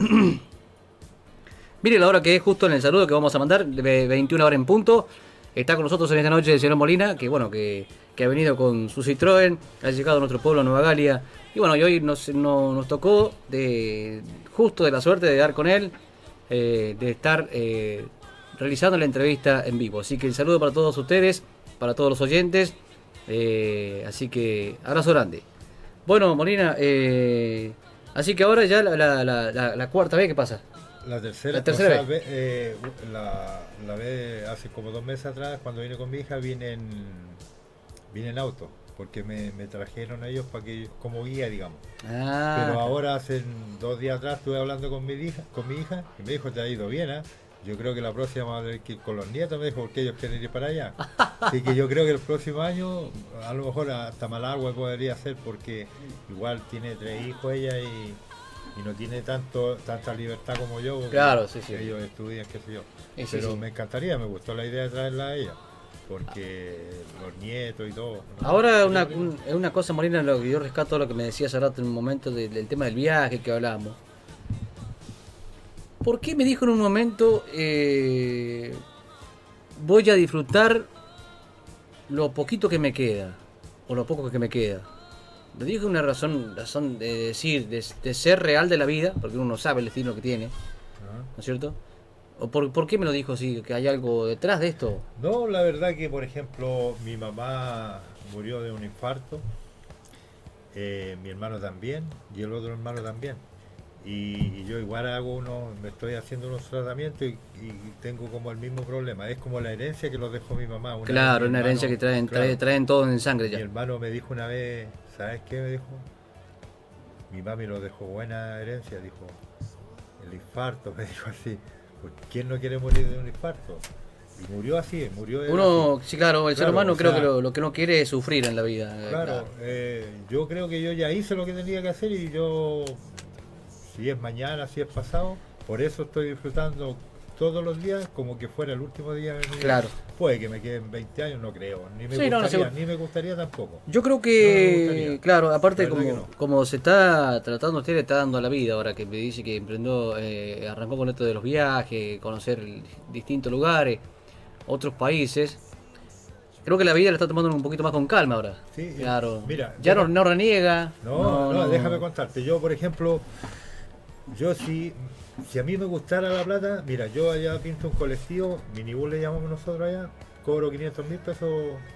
Miren la hora que es justo en el saludo que vamos a mandar, de 21 horas en punto. Está con nosotros en esta noche el señor Molina, que bueno, que ha venido con su Citroën, ha llegado a nuestro pueblo, Nueva Galia. Y bueno, y hoy nos tocó justo de la suerte de dar con él, de estar realizando la entrevista en vivo. Así que el saludo para todos ustedes, para todos los oyentes. Así que abrazo grande. Bueno, Molina, así que ahora ya la cuarta vez que pasa. La tercera, La tercera o sea, la vez hace como 2 meses atrás, cuando vine con mi hija, vine en auto, porque me trajeron ellos para que como guía, digamos. Ah, Pero ahora hace 2 días atrás estuve hablando con mi hija y me dijo, te ha ido bien, ¿eh? Yo creo que la próxima vamos a tener que ir con los nietos, me dijo, porque ellos quieren ir para allá. Así que yo creo que el próximo año, a lo mejor hasta Malagua podría ser, porque igual tiene 3 hijos ella y no tiene tanta libertad como yo. Porque Claro, sí, sí. ellos estudian, qué sé yo. Sí, sí, Pero sí. me encantaría, me gustó la idea de traerla a ella, porque los nietos y todo. ¿no? Ahora Sí, es una cosa, Molina, lo que yo rescato lo que me decía hace rato en un momento del tema del viaje que hablábamos. ¿Por qué me dijo en un momento voy a disfrutar lo poquito que me queda? O lo poco que me queda. Le dije una razón de decir, de ser real de la vida, porque uno no sabe el destino que tiene, Ajá. ¿no es cierto? ¿O por qué me lo dijo así? ¿Que hay algo detrás de esto? No, la verdad que, por ejemplo, mi mamá murió de un infarto, mi hermano también, y el otro hermano también. Y yo igual me estoy haciendo unos tratamientos y tengo como el mismo problema. Es como la herencia que lo dejó mi mamá. Una Claro, vez mi una hermano- herencia que claro, traen todo en sangre mi ya. hermano me dijo una vez, ¿sabes qué? Me dijo, mi mami lo dejó buena herencia, dijo, el infarto, me dijo así. Pues, ¿quién no quiere morir de un infarto? Y murió así, murió de Uno, sí, claro, el ser Claro, humano o creo sea, que lo que no quiere es sufrir en la vida. Claro, yo creo que yo ya hice lo que tenía que hacer y yo, si es mañana, si es pasado, por eso estoy disfrutando todos los días como que fuera el último día de mi vida. Claro. Puede que me queden 20 años, no creo, ni me Sí, no, no, gustaría, seguro. ni me gustaría tampoco. Yo creo No me que, gustaría. claro, aparte La verdad como, que no. como se está tratando, usted le está dando a la vida ahora que me dice que emprendió, arrancó con esto de los viajes, conocer distintos lugares, otros países. Creo que la vida la está tomando un poquito más con calma ahora. Sí, Claro. mira, Ya déjame- no reniega. No, déjame contarte. Yo, por ejemplo, yo si a mí me gustara La Plata, mira, yo allá pinto un colectivo, minibús le llamamos nosotros allá, cobro 500.000 pesos,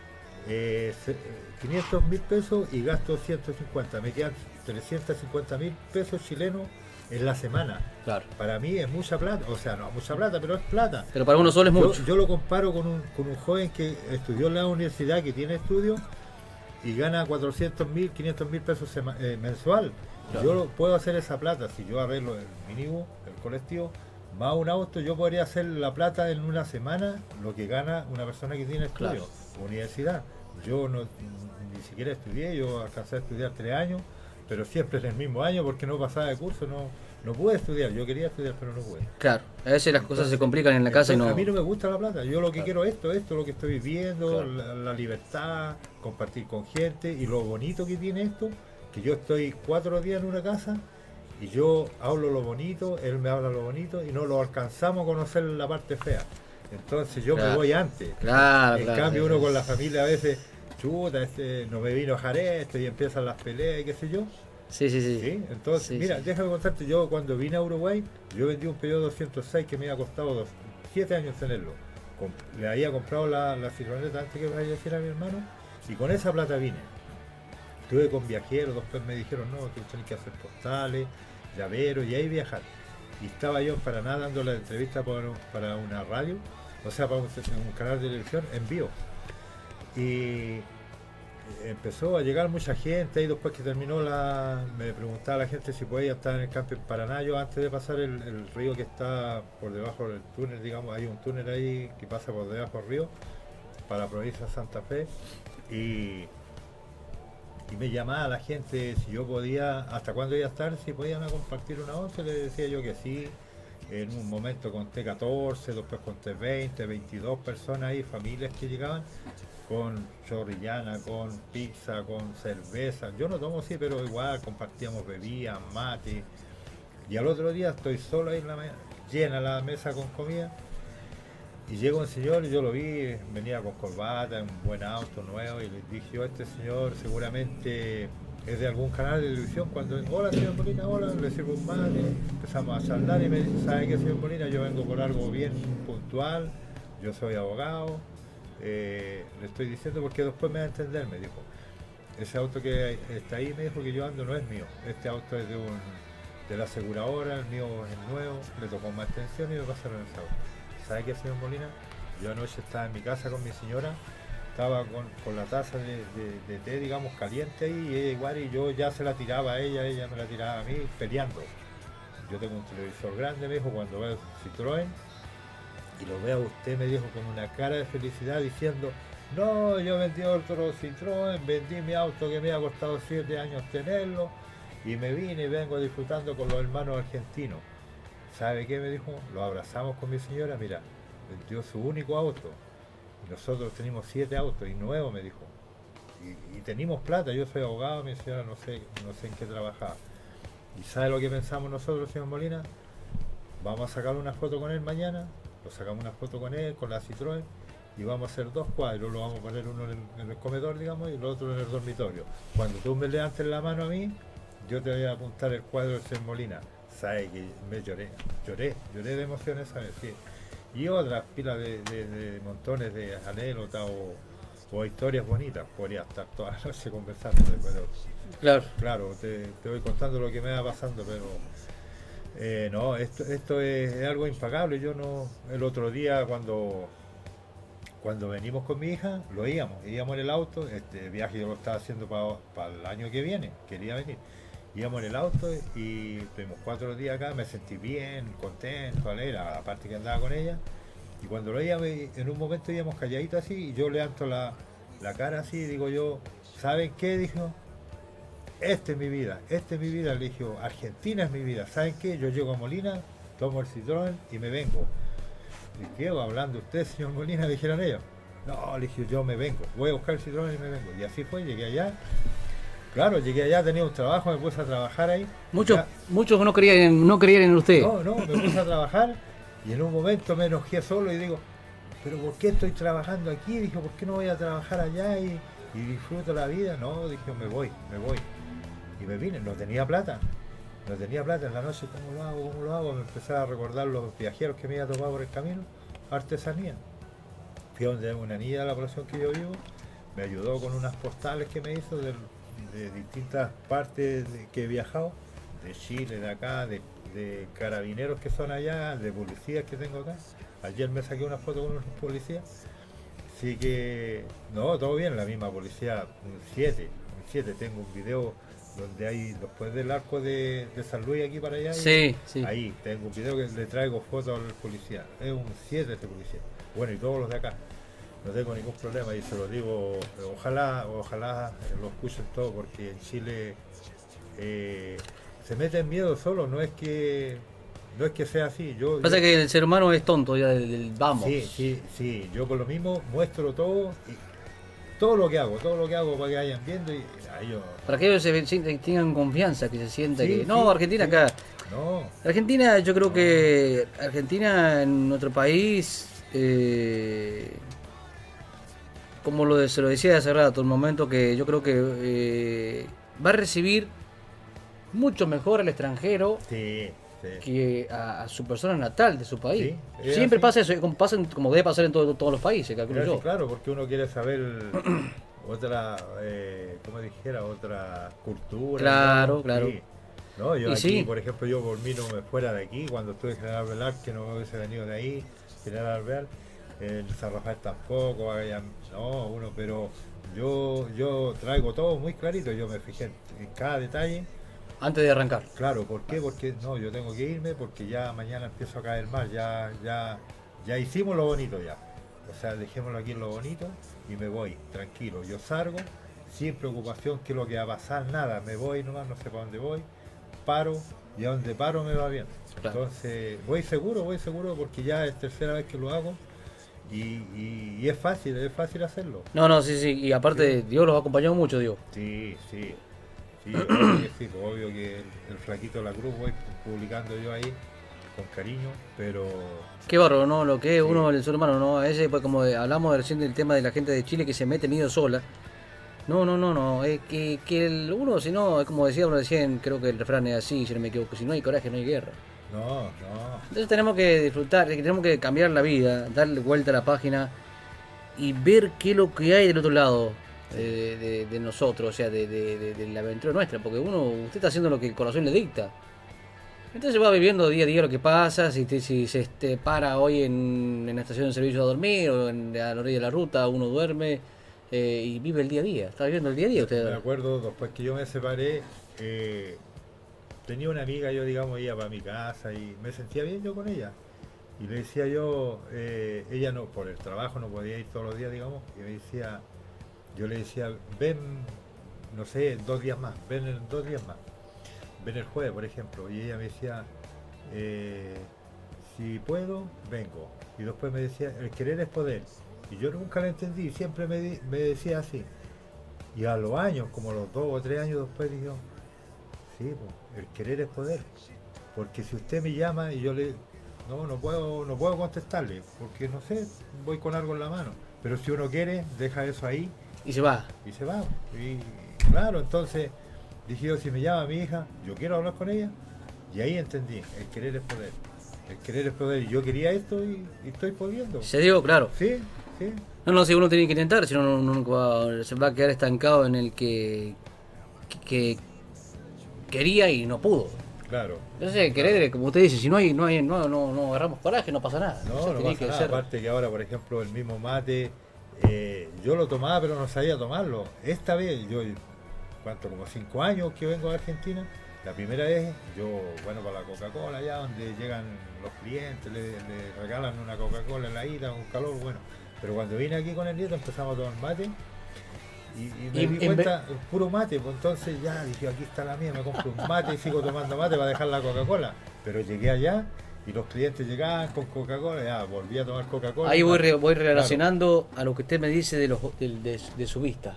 500.000 pesos y gasto 150. Me quedan 350.000 pesos chilenos en la semana. Claro. Para mí es mucha plata, o sea, no mucha plata, pero es plata. Pero para uno solo es mucho. Yo lo comparo con un joven que estudió en la universidad, que tiene estudios y gana 400.000, 500.000 pesos mensual. Claro. Yo puedo hacer esa plata si yo arreglo el minibús, el colectivo, más un auto. Yo podría hacer la plata en una semana lo que gana una persona que tiene estudios, universidad. Yo ni siquiera estudié, yo alcancé a estudiar 3 años, pero siempre en el mismo año porque no pasaba de curso, no pude estudiar. Yo quería estudiar, pero no pude. Claro, a veces las cosas se complican en la casa y no... A mí no me gusta la plata, yo lo que quiero es esto, lo que estoy viviendo, Claro. la libertad, compartir con gente y lo bonito que tiene esto, que yo estoy 4 días en una casa y yo hablo lo bonito, él me habla lo bonito y no lo alcanzamos a conocer la parte fea. Entonces yo me voy antes. Claro, En cambio uno con la familia a veces, chuta, no me vino a dejar esto y empiezan las peleas y qué sé yo. Sí, sí, sí. ¿Sí? Entonces, Sí, mira, sí. déjame contarte, yo cuando vine a Uruguay, yo vendí un Peugeot 206 que me había costado 7 años tenerlo. Le había comprado la Citroeneta antes que me vaya a decir a mi hermano, y con esa plata vine. Estuve con viajeros, después me dijeron, no, tú tienes que hacer postales, llaveros, y ahí viajar. Y estaba yo en Paraná dando la entrevista para una radio, o sea, para un canal de televisión en vivo. Y empezó a llegar mucha gente y después que terminó me preguntaba la gente si podía estar en el camping Paraná. Yo antes de pasar el río que está por debajo del túnel, digamos, hay un túnel ahí que pasa por debajo del río para la provincia de Santa Fe y me llamaba la gente si yo podía, hasta cuándo iba a estar, si podían a compartir una once, le decía yo que sí. En un momento conté 14, después conté 20, 22 personas ahí, familias que llegaban con chorrillana, con pizza, con cerveza. Yo no tomo así, pero igual compartíamos bebidas, mate. Y al otro día estoy solo ahí en la mañana, llena la mesa con comida. Y llega un señor y yo lo vi, venía con corbata, un buen auto nuevo, y le dije yo, este señor seguramente es de algún canal de televisión. Cuando, hola señor Molina, hola, le sirvo un mate, empezamos a charlar y me dice, ¿sabe qué señor Molina? Yo vengo por algo bien puntual, yo soy abogado. Le estoy diciendo porque después me va a entender, me dijo. Ese auto que está ahí, me dijo, que yo ando no es mío. Este auto es de la aseguradora, el mío es nuevo, le tocó más atención y me pasaron el auto. ¿Sabe qué, señor Molina? Yo anoche estaba en mi casa con mi señora, estaba con la taza de té, digamos, caliente ahí, y ella igual, y yo ya se la tiraba a ella me la tiraba a mí, peleando. Yo tengo un televisor grande, me dijo, cuando veo Citroën, y lo veo a usted, me dijo, con una cara de felicidad diciendo, no, yo vendí otro Citroën, vendí mi auto que me ha costado 7 años tenerlo y me vine y vengo disfrutando con los hermanos argentinos. ¿Sabe qué? Me dijo, lo abrazamos con mi señora, mira, vendió su único auto y nosotros tenemos 7 autos y nuevo, me dijo. Y tenemos plata, yo soy abogado, mi señora no sé en qué trabajaba. ¿Y sabe lo que pensamos nosotros, señor Molina? Vamos a sacar una foto con él mañana. Lo sacamos una foto con él, con la Citroën, y vamos a hacer 2 cuadros. Lo vamos a poner uno en el comedor, digamos, y el otro en el dormitorio. Cuando tú me levantes la mano a mí, yo te voy a apuntar el cuadro de Ser Molina. Sabes que me lloré de emoción esa vez, sí. Y otras pilas de montones de anécdotas o historias bonitas. Podría estar toda la noche conversando, pero claro, te voy contando lo que me va pasando, pero no, esto es algo impagable. Yo no, el otro día cuando venimos con mi hija, íbamos en el auto, este viaje yo lo estaba haciendo para el año que viene, quería venir. Íbamos en el auto y estuvimos 4 días acá, me sentí bien, contento, alegre, aparte que andaba con ella. Y cuando lo íbamos, en un momento íbamos calladitos así, y yo levanto la cara así y digo yo, ¿saben qué? Dijo, esta es mi vida, le dije, Argentina es mi vida, ¿saben qué? Yo llego a Molina, tomo el Citroën y me vengo. ¿Y qué va hablando usted, señor Molina? Le dijeron ellos. No, le dije, yo me vengo, voy a buscar el Citroën y me vengo. Y así fue, llegué allá. Claro, llegué allá, tenía un trabajo, me puse a trabajar ahí. Muchos no creían en usted. No, me puse a trabajar y en un momento me enojé solo y digo, pero ¿por qué estoy trabajando aquí? Dije, ¿por qué no voy a trabajar allá y disfruto la vida? No, dije, me voy. Y me vine, no tenía plata en la noche. ¿Cómo lo hago? Me empecé a recordar los viajeros que me había topado por el camino, artesanía. Fui a donde una niña de la población que yo vivo, me ayudó con unas postales que me hizo de distintas partes que he viajado, de Chile, de acá, de carabineros que son allá, de policías que tengo acá. Ayer me saqué una foto con unos policías. Así que, no, todo bien, la misma policía, un 7, tengo un video donde hay, después del arco de San Luis aquí para allá, Sí. ahí tengo un video que le traigo fotos al policía, es un 7 este policía, bueno, y todos los de acá, no tengo ningún problema y se lo digo, ojalá lo escuchen todo, porque en Chile se mete en miedo solo, no es que sea así. Pasa que el ser humano es tonto ya del vamos. Sí, yo por lo mismo muestro todo, todo lo que hago para que vayan viendo y ahí yo... Para que ellos tengan confianza, que se sienta Sí, que... No, sí, Argentina sí. acá. No, Argentina, yo creo que Argentina en nuestro país, como se lo decía hace rato, un momento que yo creo que va a recibir mucho mejor al extranjero sí. que a su persona natal de su país. Sí, es Siempre así. pasa eso, como debe pasar en todos los países, calculo Claro, yo. sí, claro, porque uno quiere saber otra, como dijera, otra cultura. Claro, ¿no? claro. Sí. No, yo Y aquí, sí. por ejemplo, yo por mí no me fuera de aquí, cuando estuve en General Velar, que no hubiese venido de ahí, General Alvear, en San Rafael tampoco, pero yo traigo todo muy clarito, yo me fijé en cada detalle. Antes de arrancar. Claro, ¿por qué? Porque no, yo tengo que irme porque ya mañana empiezo a caer mal, ya hicimos lo bonito ya. O sea, dejémoslo aquí en lo bonito y me voy, tranquilo. Yo salgo, sin preocupación que lo que va a pasar, nada, me voy nomás, no sé para dónde voy, paro y a donde paro me va bien. Claro. Entonces, voy seguro porque ya es tercera vez que lo hago y es fácil hacerlo. No, sí, y aparte Dios los ha acompañado mucho, Dios. Sí, obvio que sí, pues, obvio que el flaquito de la cruz voy publicando yo ahí con cariño, pero Qué bárbaro, ¿no? Lo que es sí. uno, el ser humano, ¿no? A veces, pues, como hablamos recién del tema de la gente de Chile que se mete medio sola. No. Es que uno, si no, es como decía uno recién, creo que el refrán es así, si no me equivoco. Si no hay coraje, no hay guerra. No. Entonces tenemos que disfrutar, tenemos que cambiar la vida, darle vuelta a la página y ver qué es lo que hay del otro lado de nosotros, o sea, de la aventura nuestra. Porque usted está haciendo lo que el corazón le dicta. Entonces va viviendo día a día lo que pasa, si se para hoy en la estación de servicio a dormir o a la orilla de la ruta, uno duerme y vive el día a día. Está viviendo el día a día Me usted. acuerdo, después que yo me separé, tenía una amiga, yo digamos, iba para mi casa y me sentía bien yo con ella. Y le decía yo, ella no, por el trabajo no podía ir todos los días, digamos, y yo le decía, ven, no sé, 2 días más, ven en 2 días más. Ven el jueves, por ejemplo, y ella me decía, si puedo, vengo. Y después me decía, el querer es poder. Y yo nunca la entendí, siempre me decía así. Y a los años, como los 2 o 3 años después, digo, sí, pues, el querer es poder. Porque si usted me llama y yo no puedo contestarle, porque no sé, voy con algo en la mano. Pero si uno quiere, deja eso ahí Y se va. y se va. Y claro, entonces dije yo, si me llama mi hija, yo quiero hablar con ella. Y ahí entendí, el querer es poder. El querer es poder. Y yo quería esto y estoy pudiendo. Se dio, claro. Sí. No, si uno tiene que intentar, si no, se va a quedar estancado en el que quería y no pudo. Claro. Entonces, querer, como usted dice, si no agarramos coraje, no pasa nada. No, O sea, no tiene pasa que nada. ser- Aparte que ahora, por ejemplo, el mismo mate, yo lo tomaba pero no sabía tomarlo. Esta vez, como 5 años que vengo a Argentina, la primera vez, para la Coca-Cola, allá donde llegan los clientes, le regalan una Coca-Cola en la ida, un calor, bueno. Pero cuando vine aquí con el nieto empezamos a tomar mate y me di cuenta, puro mate, pues entonces ya dije, aquí está la mía, me compro un mate y sigo tomando mate para dejar la Coca-Cola. Pero llegué allá y los clientes llegaban con Coca-Cola, ya volví a tomar Coca-Cola. Ahí voy relacionando a lo que usted me dice de su vista.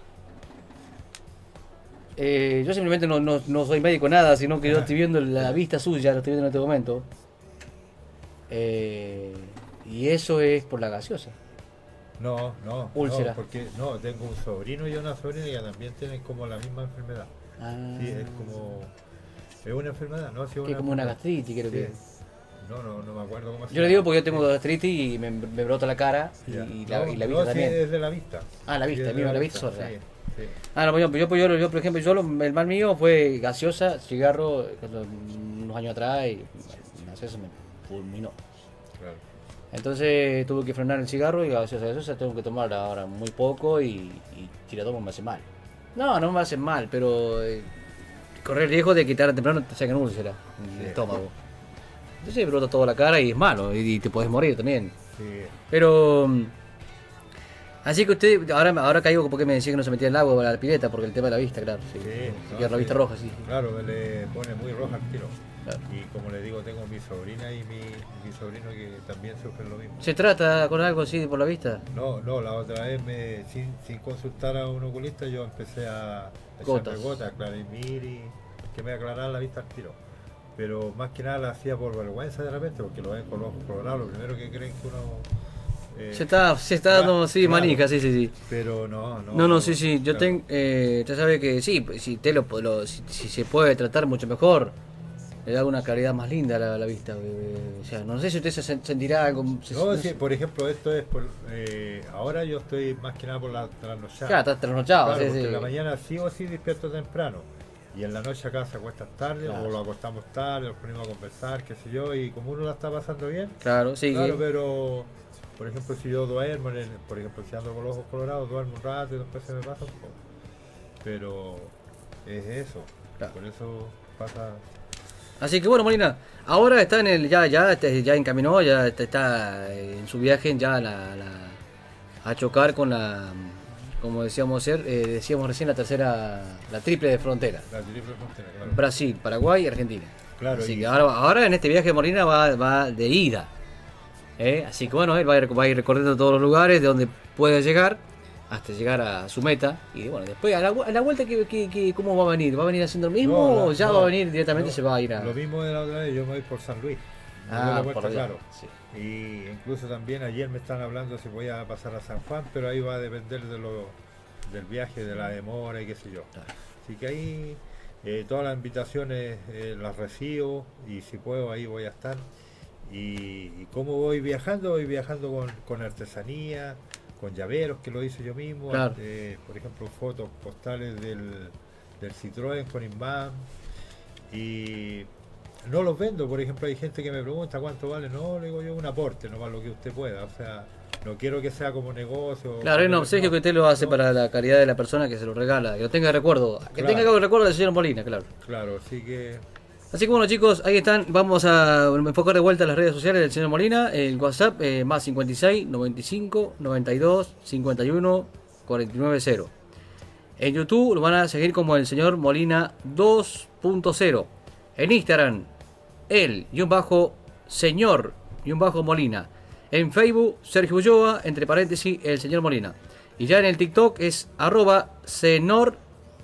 Yo simplemente no soy médico nada, sino que yo estoy viendo la vista suya, lo estoy viendo en este momento. Y eso es por la gaseosa. No, Úlcera. porque tengo un sobrino y una sobrina que también tienen como la misma enfermedad. Ah, Sí, es una enfermedad, ¿no? Sí, que es como una gastritis, creo Sí. que. No me acuerdo cómo se Yo le digo porque yo tengo gastritis y me brota la cara y la vista sí, también. es de la vista. Ah, la vista, Sí, es mira, de la vista sorda. Sí. Ah, no, yo por ejemplo, el mal mío fue gaseosa, cigarro, unos años atrás y la gaseosa me fulminó. Claro. Entonces tuve que frenar el cigarro y la gaseosa tengo que tomar ahora muy poco y si la tomo me hace mal. No me hace mal, pero correr el riesgo de que tarde o temprano te saquen úlcera en el estómago. Entonces brota toda la cara y es malo y te puedes morir también. Sí. Pero Así que usted, ahora caigo porque me decía que no se metía en el agua o la pileta, porque el tema de la vista, claro. Sí, Sí, que la vista roja, sí. Claro, me le pone muy roja al tiro. Claro. Y como le digo, tengo mi sobrina y mi sobrino que también sufren lo mismo. ¿Se trata con algo así por la vista? No, no, la otra vez sin consultar a un oculista yo empecé a echarme gotas, clarimir y que me aclarara la vista al tiro. Pero más que nada la hacía por vergüenza de repente, porque lo ven con los ojos colorados, lo primero que creen que uno... se está dando, sí, claro, manica, sí. Pero no. No, sí. Yo tengo, usted sabe que sí, si si se puede tratar mucho mejor, le da una claridad más linda a la vista. O sea, no sé si usted se sentirá algo. No, sí, por ejemplo, esto es por. Ahora yo estoy más que nada por la trasnochada. Claro, está trasnochado, claro, sí, porque sí. en la mañana sí o sí despierto temprano. Y en la noche acá se acuestan tarde, claro, o lo acostamos tarde, nos ponemos a conversar, qué sé yo, y como uno la está pasando bien. Claro, sí. Claro, pero. Por ejemplo, si yo duermo, por ejemplo, si ando con los ojos colorados, duermo un rato y después se me pasa un poco. Pero es eso, claro. Por eso pasa. Así que bueno, Molina, ahora está en el, ya encaminó, ya está en su viaje ya a chocar con como decíamos recién, la triple de frontera. La triple frontera, claro. Brasil, Paraguay y Argentina. Claro. Así que ahora en este viaje Molina va de ida. Así que bueno, él va a ir recorriendo todos los lugares de donde puede llegar hasta llegar a su meta. Y bueno, después a la vuelta, ¿cómo va a venir? ¿Va a venir haciendo lo mismo o ya va a venir directamente se va a ir a...? Lo mismo de la otra vez, yo me voy por San Luis. Por claro. Sí. Y incluso también ayer me están hablando si voy a pasar a San Juan, pero ahí va a depender del viaje, de la demora y qué sé yo. Claro. Así que ahí todas las invitaciones las recibo y si puedo ahí voy a estar. Y cómo voy viajando con artesanía, con llaveros que lo hice yo mismo, claro. Por ejemplo fotos postales del Citroën con imán, y no los vendo. Por ejemplo, hay gente que me pregunta cuánto vale, no, le digo yo un aporte, no más lo que usted pueda, o sea, no quiero que sea como negocio. Claro, es un obsequio que usted lo hace para la caridad de la persona que se lo regala, que lo tenga de recuerdo, que tenga el recuerdo del señor Molina, claro. Claro, Así que bueno, chicos, ahí están, vamos a enfocar de vuelta las redes sociales del señor Molina, el WhatsApp más 56 95 92 51 49 0. En YouTube lo van a seguir como el señor Molina 2.0. En Instagram, _señor_Molina. En Facebook, Sergio Ulloa, entre paréntesis, el señor Molina. Y ya en el TikTok es @senormolina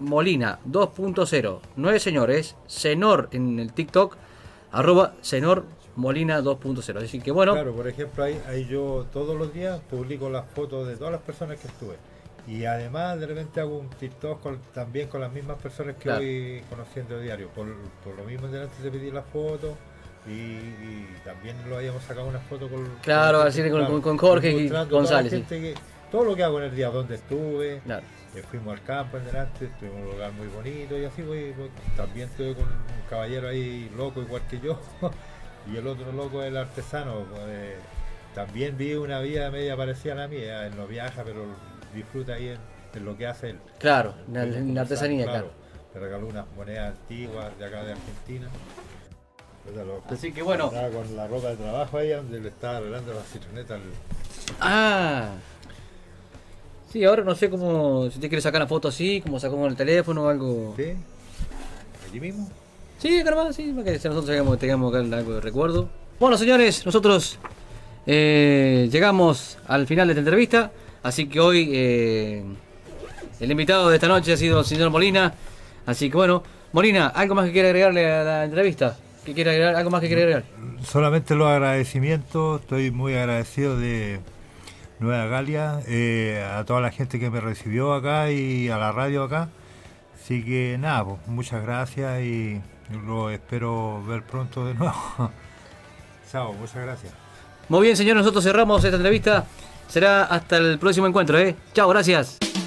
2.0. No es señor, es senor en el TikTok, @senormolina 2.0. Así que bueno. Claro, por ejemplo, ahí yo todos los días publico las fotos de todas las personas que estuve. Y además de repente hago un TikTok también con las mismas personas que voy conociendo diario. Por lo mismo de antes de pedir las fotos. Y también lo habíamos sacado una foto con... Claro, así con Jorge y González. Sí. Todo lo que hago en el día, donde estuve. Claro. Fuimos al campo en delante, estuvimos en un lugar muy bonito y así voy. También estuve con un caballero ahí loco igual que yo. Y el otro loco es el artesano. También vi una vida media parecida a la mía. Él no viaja, pero disfruta ahí en lo que hace él. Claro, en la artesanía, claro. Me regaló unas monedas antiguas de acá de Argentina. Así que bueno. Estaba con la ropa de trabajo ahí donde le estaba arreglando la citroneta. Sí, ahora no sé cómo, si usted quiere sacar una foto así, como sacó con el teléfono o algo. ¿Sí? ¿Allí mismo? Sí, caramba, sí, para que nosotros tengamos algo de recuerdo. Bueno, señores, nosotros llegamos al final de esta entrevista, así que hoy el invitado de esta noche ha sido el señor Molina. Así que bueno, Molina, ¿algo más que quiere agregarle a la entrevista? ¿Qué quiere agregar? ¿Algo más que quiere agregar? Solamente los agradecimientos, estoy muy agradecido de Nueva Galia, a toda la gente que me recibió acá y a la radio acá. Así que nada, pues, muchas gracias y lo espero ver pronto de nuevo. Chao, muchas gracias. Muy bien, señor, nosotros cerramos esta entrevista. Será hasta el próximo encuentro, Chao, gracias.